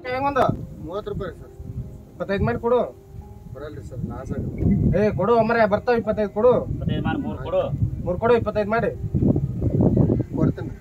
ಹೆಂಗೊಂದು 30 ರೂಪಾಯಿ ಸರ್. 25 ಮಾಡಿ ಕೊಡು. ಬರಲ್ರಿ ಸರ್, ಲಾಸ್ ಆಗುತ್ತೆ. ಕೊಡು ಅಮ್ಮರೇ, ಬರ್ತಾವ 25 ಕೊಡು. 25 ಮಾಡಿ 3 ಕೊಡು. 3 ಕೊಡು, 25 ಮಾಡಿ ಕೊಡ್ತೀನಿ.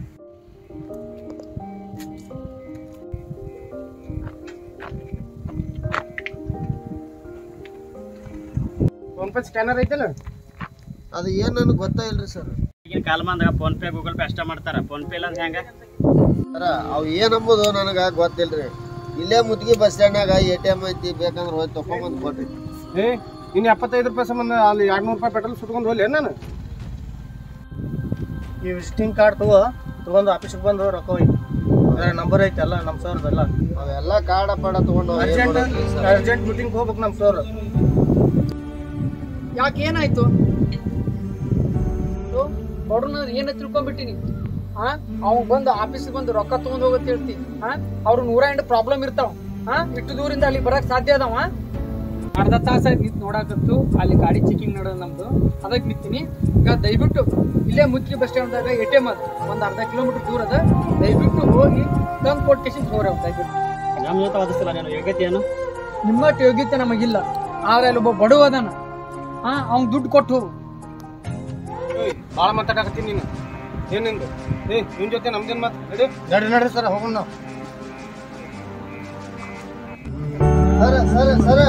ಫೋನ್ ಪೇ ಸ್ಕ್ಯಾನರ್ ಐತಲ್ಲ, ಅದು ಏನು ನನಗೆ ಗೊತ್ತಾಯಿಲ್ರಿ ಸರ್. ಈಗಿನ ಕಾಲಮಾನದಾಗ ಫೋನ್ ಪೇ ಗೂಗಲ್ ಪೇ ಅಷ್ಟ ಮಾಡ್ತಾರ. ಫೋನ್ ಪೇ ಇಲ್ಲ ಹೆಂಗ ಸರ ಅವು ಏನಂಬುದು ನನಗೆ ಗೊತ್ತಿಲ್ರಿ. ಇಲ್ಲೇ ಮುದ್ಗಿ ಬಸ್ ಸ್ಟ್ಯಾಂಡ್ನಾಗ ATM ಐತಿ, ಬೇಕಂದ್ರೆ ಹೋಗಿ ತಗೊಂಬಂದು ಕೊಡ್ರಿ. ಇನ್ನು 75 ರೂಪಾಯಿ ಸಂಬಂಧ ಅಲ್ಲಿ 200 ರೂಪಾಯಿ ಪೆಟ್ರೋಲ್ ಸುಟ್ಕೊಂಡು ಹೋಗ್ಲಿ ನಾನು. ಈ ವಿಸಿಟಿಂಗ್ ಕಾರ್ಡ್ ತಗೊಂಡು ಆಫೀಸಿಗೆ ಬಂದು ರೊಕ್ಕ ಹೋಗಿ ನಂಬರ್ ಐತೆ ಎಲ್ಲ ನಮ್ಮ ಸರ್ದೆಲ್ಲ. ಅವೆಲ್ಲ ಕಾರ್ಡ ಪಾಡ ತಗೊಂಡು ಅರ್ಜೆಂಟ್ ಮೀಟಿಂಗ್ ಹೋಗ್ಬೇಕು ನಮ್ಮ ಸರ್. ಯಾಕೆ ಏನಾಯ್ತು? ಬಡವ್ನ ಏನ ತಿಳ್ಕೊಂಡ್ಬಿಟ್ಟಿನಿ. ಅವ್ ಬಂದು ಆಫೀಸಿಗೆ ಬಂದು ರೊಕ್ಕ ತಗೊಂಡ್ ಹೋಗತ್ ಹೇಳ್ತಿ. ಅವ್ರು 108 ಪ್ರಾಬ್ಲಮ್ ಇರ್ತಾವ. ಇಷ್ಟು ದೂರಿಂದ ಅಲ್ಲಿ ಬರಕ್ ಸಾಧ್ಯ ಅದಾವ? ಅರ್ಧ ತಾಸ ಆಯ್ತು ನಿಂತು ನೋಡಾಕತ್ತು. ಅಲ್ಲಿ ಗಾಡಿ ಚೆಕಿಂಗ್ ಮಾಡೋದು ನಮ್ದು, ಅದಕ್ಕೆ ನಿಂತೀನಿ. ಈಗ ದಯವಿಟ್ಟು ಇಲ್ಲೇ ಮುಖ್ಯ ಬಸ್ ಸ್ಟ್ಯಾಂಡ್ದಾಗ ATM ಅದ, ಒಂದ್ ಅರ್ಧ ಕಿಲೋಮೀಟರ್ ದೂರ ಅದ. ದಯವಿಟ್ಟು ಹೋಗಿ ತಂದು ಕೊಟ್ಕೇಶನ್ ಹೋಗ್ರಿ. ಅವ್ರು ದಯವಿಟ್ಟು ನಮ್ಮ ಜೊತೆ ವಾದಿಸಲ್ಲ. ನಾನು ಯೋಗ್ಯತೆ ಏನು? ನಿಮ್ಮಟ್ಟು ಯೋಗ್ಯತೆ ನಮಗಿಲ್ಲ. ಆದ್ರೆ ಅಲ್ಲಿ ಒಬ್ಬ ಬಡವ ಅದಾನ, ಅವ್ನ್ ದುಡ್ಡು ಕೊಟ್ಟು ಹೋಗು. ಭಾಳ ಮಾತಾಡಕತ್ತೀನಿ ನೀನು. ಏನಿಂದು ನಿನ್ ಜೊತೆ ನಮ್ದೇನ್ ಮಾತು? ನಡ್ರಿ ಸರ್, ಹೋಗೋಣ ನಾವು. ಸರ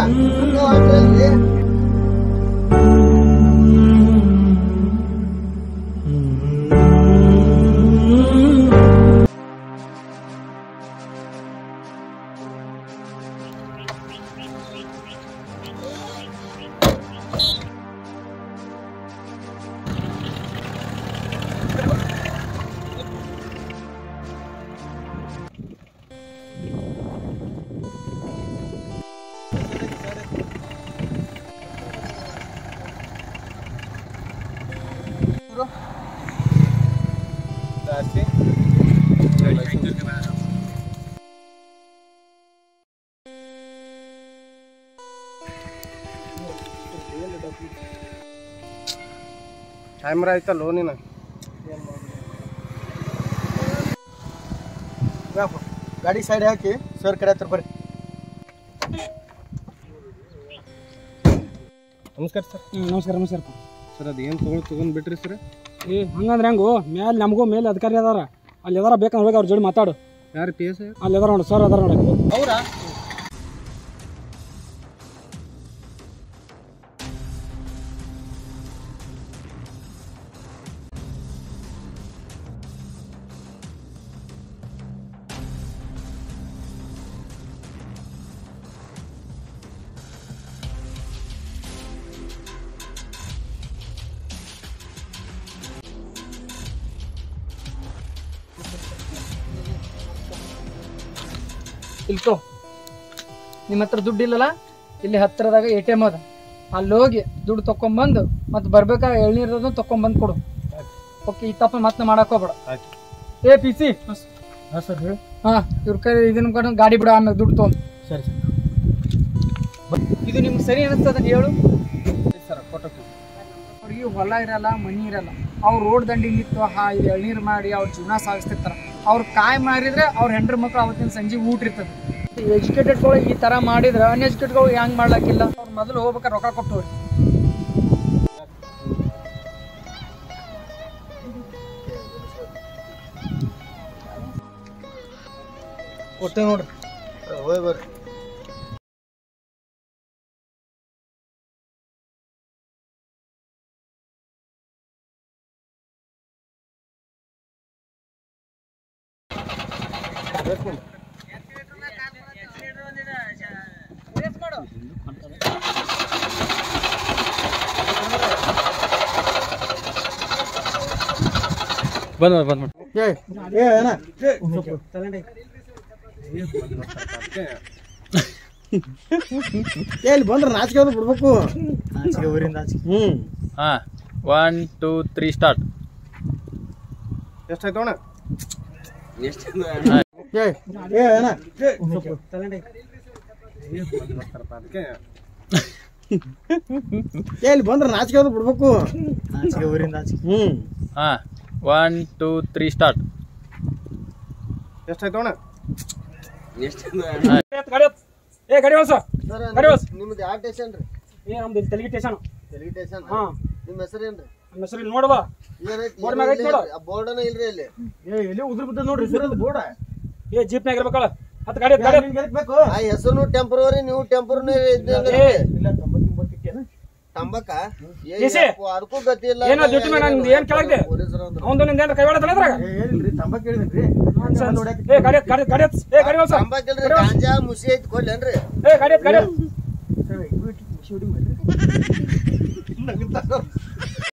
ಕ್ಯಾಮ್ರಾ ಐತಲ್ಲೋ ನೀನು. ಗಾಡಿ ಸೈಡ್ ಹಾಕಿ ಸರ್ ಕಡೆ ಹತ್ರ ಬರ್ರಿ. ನಮಸ್ಕಾರ ಸರ್. ನಮಸ್ಕಾರ. ನಮಸ್ಕಾರ ಸರ್, ಅದು ಏನು ತೊಗೊಂಡು ಬಿಟ್ರಿ ಸರ್? ಹಂಗಂದ್ರೆ ಹೆಂಗು ಮೇಲೆ ನಮಗೂ ಮೇಲೆ ಅಧಿಕಾರಿ ಅದಾರ, ಅಲ್ಲಿ ಅದಾರ. ಬೇಕಂದ್ರೆ ಹೋಗಿ ಅವ್ರ ಜೋಡಿ ಮಾತಾಡು. ಯಾರು PS? ಅಲ್ಲಿ ಅದಾರ ನೋಡಿ ಸರ್, ಅದಾರ ನೋಡಿ. ಅವರಾ? ಇಲ್ಕೋ, ನಿಮ್ಮ ಹತ್ರ ದುಡ್ಡು ಇಲ್ಲಲ್ಲ, ಇಲ್ಲಿ ಹತ್ತಿರದಾಗ ATM ಅದ, ಅಲ್ಲಿ ಹೋಗಿ ದುಡ್ಡು ತಕೊಂಡ್ಬಂದು ಮತ್ತೆ ಬರ್ಬೇಕಾ ಎಳ್ನೀರದನ್ನು ತಕೊಂಡ್ಬಂದು ಕೊಡು. ಓಕೆ, ಈ ತಪ್ಪ ಮತ್ತೆ ಮಾಡಕ್ ಹೋಗ್ಬೇಡ. PC ಹಾಂ ಸರ್, ಹೇಳಿ. ಇವ್ರ ಕೈ ಇದನ್ನ ಕೊಟ್ಟು ಗಾಡಿ ಬಿಡ, ಆಮೇಲೆ ದುಡ್ಡು ತೊಗೊಂಡು. ಸರಿ ಸರ್. ಇದು ನಿಮ್ಗೆ ಸರಿ ಅನಿಸ್ತದ ಹೇಳು? ಸರ್, ಕೊಟ್ಟು ಅವ್ರಿಗೆ ಹೊಲ ಇರಲ್ಲ, ಮನಿ ಇರಲ್ಲ. ಅವ್ರು ರೋಡ್ ದಂಡಿ ನಿಂತು ಇದು ಎಳ್ನೀರು ಮಾಡಿ ಅವ್ರ ಜೀವನ ಸಾಗಿಸ್ತಿರ್ತಾರ. ಅವ್ರು ಕಾಯಿ ಮಾರಿದ್ರೆ ಅವ್ರ ಹೆಂಡ್ರ ಮಕ್ಳು ಅವತ್ತಿನ ಸಂಜೆ ಊಟ ಇರ್ತದೆ. ಎಜುಕೇಟೆಡ್ಗಳು ಈ ತರ ಮಾಡಿದ್ರೆ ಅನ್ಎಜುಕೇಟೆಡ್ಗಳು ಹೆಂಗ್ ಮಾಡ್ಲಾಕಿಲ್ಲ? ಅವ್ರು ಮೊದಲು ಹೋಗ್ಬೇಕಾರೆ ರೊಕ್ಕ ಕೊಟ್ಟವ್ರಿ. ಕೊಟ್ಟೆ ನೋಡ್ರಿ. ಹೋಗಿ ಬರ್ರಿ. ಬಂದ್ ಎಲ್ಲಿ ಬಂದ್ರೆ ನಾಚಿಕೆ ಅದು ಬಿಡ್ಬೇಕು. ನಾಚಿಕೆ ಊರಿಂದ ನಾಚಿಕೆ. 1 2 3 ಸ್ಟಾರ್ಟ್. ಎಷ್ಟಾಯ್ತು ಅಣ್ಣ? ಎಲ್ಲಿ ಬಂದ್ರೆ ನಾಚಿಕೆ ಅದು ಬಿಡ್ಬೇಕು. ನಾಚಿಕೆ ಊರಿಂದ ನಾಚಿಕೆ. 1 2 3 ಸ್ಟಾರ್ಟ್. ಎಷ್ಟಾಯ್ತು ಅಣ್ಣ? ಏ ಗಾಡಿ ಹೊಸ ಸರ್ ಗಾಡಿ ಹೊಸ ನಿಮ್ದು ಯಾವ ಸ್ಟೇಷನ್ ರೀ? ಏ ನಮ್ದು ತೆಲಗಿ ಸ್ಟೇಷನ್ ತೆಲಗಿ ಸ್ಟೇಷನ್. ಹಾ ನಿಮ್ಮ ಹೆಸರೇನ್ರಿ? ನಮ್ಮ ಹೆಸರು ಇಲ್ಲಿ ನೋಡುವ ಏನೈತಿ? ಬೋರ್ಡ್ ಮ್ಯಾಗ ಐತಿ ನೋಡು. ಬೋರ್ಡನ ಇಲ್ರಿ ಅಲ್ಲಿ. ಎಲ್ಲಿ ಉದ್ರ ಬಿದ್ದ ನೋಡ್ರಿ ಸರ್ ಅದು ಬೋರ್ಡ. ಏ ಜೀಪ್ನಾಗ ಇರ್ಬೇಕಲ್ಲ ಹತ್ತು ಗಾಡಿ ಗಾಡಿ ಬೇಕು ಆ ಹೆಸರು ಟೆಂಪರರಿ, ನೀವು ಟೆಂಪರರಿ ಇಲ್ಲ 99 ತಂಬಕ ಏಸಿ? ಅದಕ್ಕೂ ಗತಿ ಇಲ್ಲ. ಏನೋ ಡ್ಯೂಟಿ ಮೇಲೆ ನಂದು ಏನ್ ಕೆಳಗಿದೆ ಅವನು ನಿಂದ ಏನ್ ಕೈವಾಡ ಅದ್ರಾಗ ಏನಿಲ್ರಿ ತಂಬಾಕ್ ಹೇಳಿದ್ರಿ ಏ ಗಾಡಿ ಗಾಡಿ ಗಾಡಿ ಏ ಗಾಡಿ ಹೊಸ ತಂಬಾಕ ಇಲ್ರಿ, ಗಾಂಜಾ ಮುಸಿ ಐತಿ ಕೊಡ್ಲೇನ್ರಿ? ಏ ಗಾಡಿ ಗಾಡಿ ಸರ್